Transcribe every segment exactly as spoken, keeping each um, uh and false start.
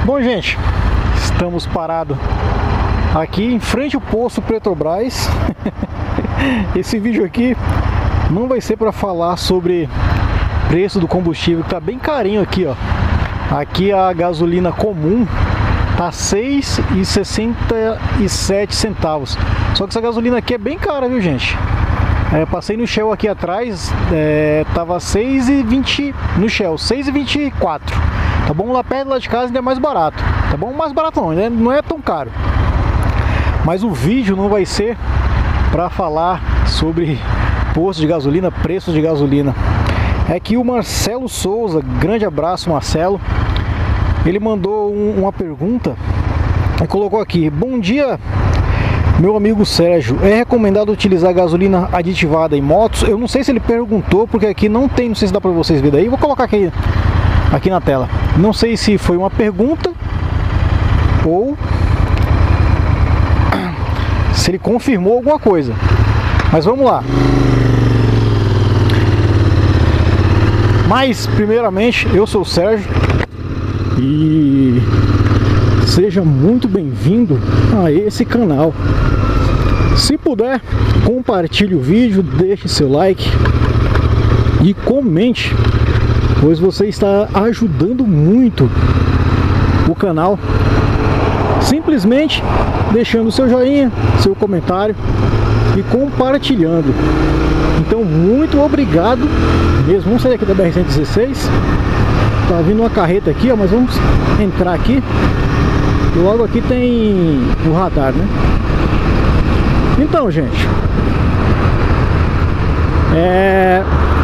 Bom, gente, estamos parados aqui em frente ao posto Petrobras. Esse vídeo aqui não vai ser para falar sobre preço do combustível, que tá bem carinho aqui, ó. Aqui a gasolina comum tá seis reais e sessenta e sete centavos. Só que essa gasolina aqui é bem cara, viu, gente? É, passei no Shell aqui atrás, é, tava seis reais e vinte no Shell, seis reais e vinte e quatro. Tá bom? Lá perto lá de casa ainda é mais barato. Tá bom? Mais barato não, né? Não é tão caro. Mas o vídeo não vai ser para falar sobre posto de gasolina, preços de gasolina. É que o Marcelo Souza, grande abraço, Marcelo, ele mandou um, uma pergunta e colocou aqui: bom dia, meu amigo Sérgio, é recomendado utilizar gasolina aditivada em motos? Eu não sei se ele perguntou, porque aqui não tem, não sei se dá para vocês verem daí. Vou colocar aqui, aqui na tela. Não sei se foi uma pergunta ou se ele confirmou alguma coisa. Mas vamos lá. Mas primeiramente, eu sou o Sérgio e seja muito bem-vindo a esse canal. Se puder, compartilhe o vídeo, deixe seu like e comente, pois você está ajudando muito o canal, simplesmente deixando seu joinha, seu comentário e compartilhando. Então, muito obrigado mesmo. Vamos sair aqui da B R cento e dezesseis. Tá vindo uma carreta aqui, ó, mas vamos entrar aqui. E logo aqui tem o radar, né? Então, gente, é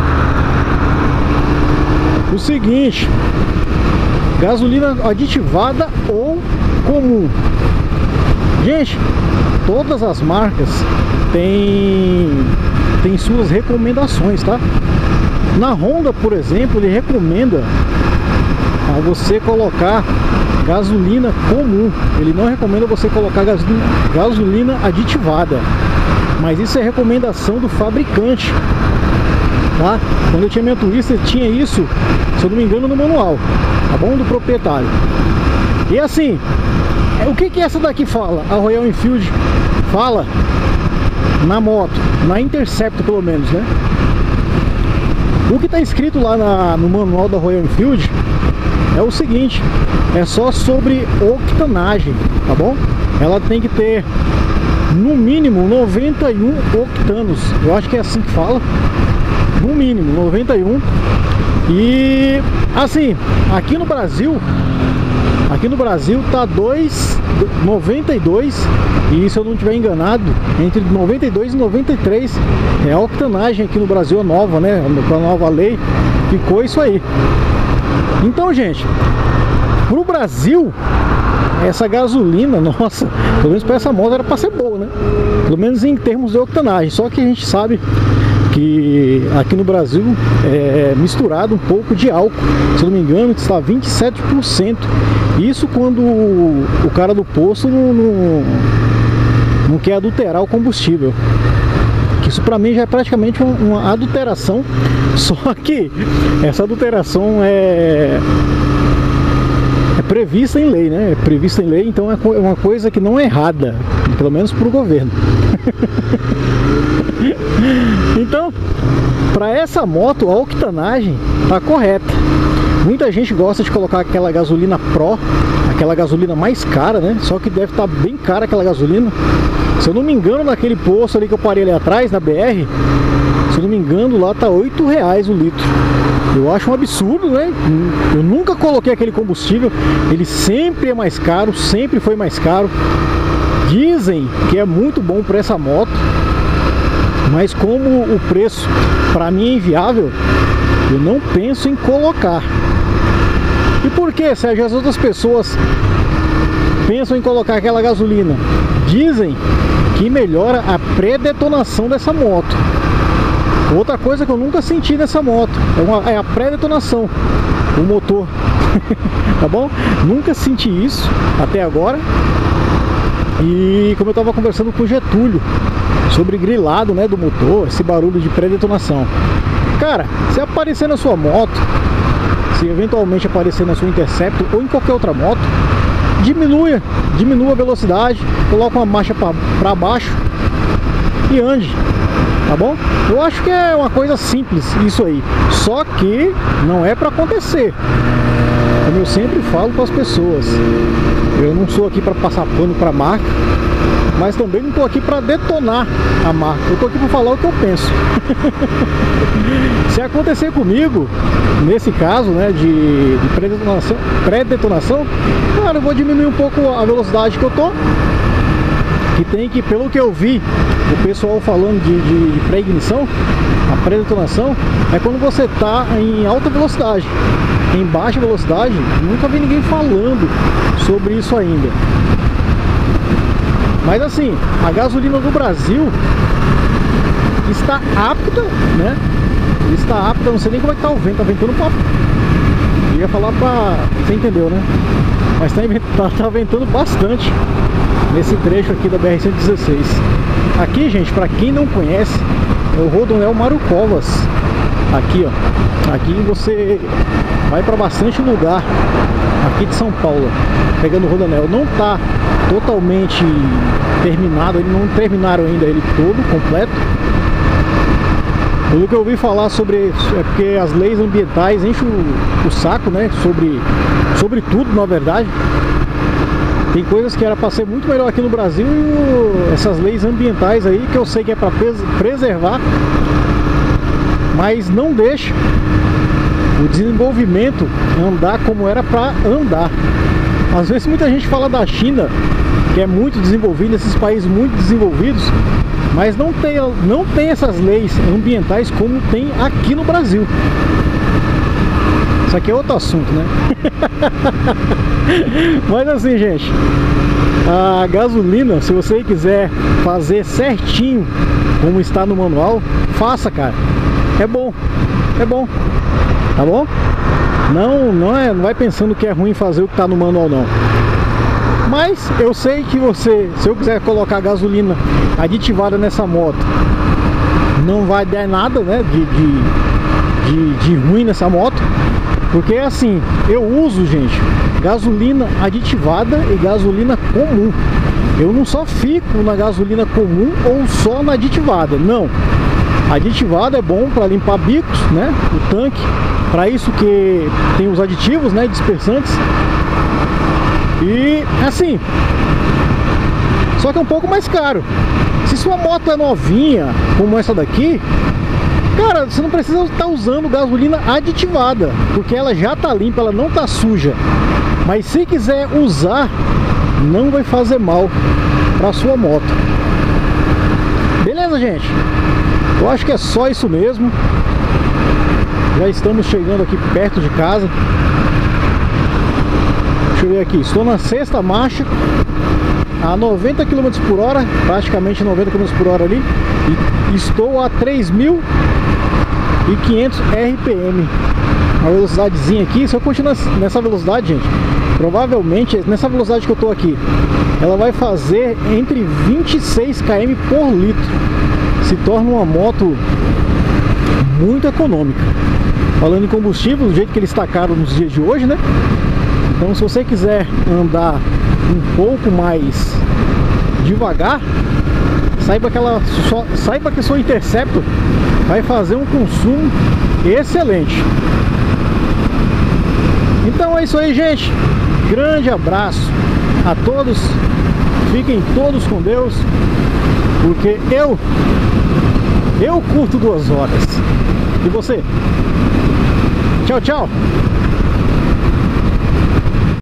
o seguinte: gasolina aditivada ou comum. Gente, todas as marcas têm, têm suas recomendações, tá? Na Honda, por exemplo, ele recomenda a você colocar gasolina comum. Ele não recomenda você colocar gasolina, gasolina aditivada. Mas isso é recomendação do fabricante, tá? Quando eu tinha minha Twister, tinha isso, se eu não me engano, no manual, tá bom? Do proprietário. E assim, o que que essa daqui fala? A Royal Enfield fala na moto, na Interceptor pelo menos, né? O que está escrito lá na, no manual da Royal Enfield é o seguinte: é só sobre octanagem, tá bom? Ela tem que ter no mínimo noventa e um octanos. Eu acho que é assim que fala. No mínimo noventa e um. E assim, aqui no Brasil, aqui no Brasil tá dois reais e noventa e dois centavos. E se eu não estiver enganado, entre noventa e dois e noventa e três é a octanagem aqui no Brasil, a nova, né? Com a nova lei ficou isso aí. Então, gente, pro Brasil, essa gasolina, nossa, pelo menos para essa moto era para ser boa, né? Pelo menos em termos de octanagem. Só que a gente sabe que aqui no Brasil é misturado um pouco de álcool, se eu não me engano, que está vinte e sete por cento. Isso quando o, o cara do posto não, não, não quer adulterar o combustível. Isso para mim já é praticamente uma, uma adulteração. Só que essa adulteração é, é prevista em lei, né? É prevista em lei, então é uma coisa que não é errada, pelo menos para o governo. Então, para essa moto, a octanagem tá correta. Muita gente gosta de colocar aquela gasolina Pro, aquela gasolina mais cara, né? Só que deve estar bem cara aquela gasolina. Se eu não me engano, naquele posto ali que eu parei ali atrás, na B R, se eu não me engano, lá tá oito reais o litro. Eu acho um absurdo, né? Eu nunca coloquei aquele combustível. Ele sempre é mais caro, sempre foi mais caro. Dizem que é muito bom para essa moto, mas como o preço para mim é inviável, eu não penso em colocar. E por que, Sérgio, as outras pessoas pensam em colocar aquela gasolina? Dizem que melhora a pré-detonação dessa moto. Outra coisa que eu nunca senti nessa moto é, uma, é a pré-detonação, o motor. Tá bom? Nunca senti isso até agora. E como eu estava conversando com o Getúlio sobre grilado, né, do motor, esse barulho de pré-detonação. Cara, se aparecer na sua moto, se eventualmente aparecer na sua Interceptor ou em qualquer outra moto, diminua, diminua a velocidade, coloca uma marcha para baixo e ande, tá bom? Eu acho que é uma coisa simples isso aí, só que não é para acontecer, como eu sempre falo para as pessoas. Eu não sou aqui para passar pano para a marca, mas também não estou aqui para detonar a marca, eu estou aqui para falar o que eu penso. Se acontecer comigo, nesse caso, né, de, de pré-detonação, pré-detonação, cara, eu vou diminuir um pouco a velocidade que eu tô, que tem que, pelo que eu vi o pessoal falando de, de, de pré-ignição, a pré-detonação é quando você tá em alta velocidade. Em baixa velocidade, nunca vi ninguém falando sobre isso ainda. Mas assim, a gasolina do Brasil está apta, né? Está apta, não sei nem como é que tá o vento, tá ventando papo. Eu ia falar pra... você entendeu, né? Mas tá, tá, tá ventando bastante nesse trecho aqui da B R cento e dezesseis. Aqui, gente, pra quem não conhece, é o Rodoanel Mário Covas. Aqui, ó. Aqui você vai pra bastante lugar aqui de São Paulo, pegando o Rodoanel. Não tá totalmente terminado, eles não terminaram ainda ele todo, completo. Pelo que eu ouvi falar sobre, é porque as leis ambientais enchem o, o saco, né, sobre, sobre tudo, na verdade. Tem coisas que era para ser muito melhor aqui no Brasil e o, essas leis ambientais aí, que eu sei que é para preservar, mas não deixa o desenvolvimento andar como era para andar. Às vezes muita gente fala da China, que é muito desenvolvida, esses países muito desenvolvidos, mas não tem, não tem essas leis ambientais como tem aqui no Brasil. Isso aqui é outro assunto, né? Mas assim, gente, a gasolina, se você quiser fazer certinho como está no manual, faça, cara. É bom, é bom, tá bom? Não, não, é, não vai pensando que é ruim fazer o que está no manual, não. Mas eu sei que você, se eu quiser colocar gasolina aditivada nessa moto, não vai dar nada, né, de, de, de, de ruim nessa moto. Porque assim, eu uso, gente, gasolina aditivada e gasolina comum. Eu não só fico na gasolina comum ou só na aditivada, não. Aditivada é bom para limpar bicos, né, o tanque. Para isso que tem os aditivos, né, dispersantes. E assim, só que é um pouco mais caro. Se sua moto é novinha, como essa daqui, cara, você não precisa estar usando gasolina aditivada, porque ela já tá limpa, ela não tá suja. Mas se quiser usar, não vai fazer mal para sua moto. Beleza, gente? Eu acho que é só isso mesmo. Já estamos chegando aqui perto de casa. Deixa eu ver aqui, estou na sexta marcha a noventa quilômetros por hora, praticamente noventa quilômetros por hora ali, e estou a três mil e quinhentos R P M. Uma velocidadezinha aqui. Se eu continuar nessa velocidade, gente, provavelmente nessa velocidade que eu estou aqui, ela vai fazer entre vinte e seis quilômetros por litro. Se torna uma moto muito econômica. Falando em combustível, do jeito que ele está caro nos dias de hoje, né? Então, se você quiser andar um pouco mais devagar, saiba que, ela só, saiba que sua Interceptor vai fazer um consumo excelente. Então é isso aí, gente. Grande abraço a todos. Fiquem todos com Deus, porque eu, eu curto duas horas. E você? Tchau, tchau.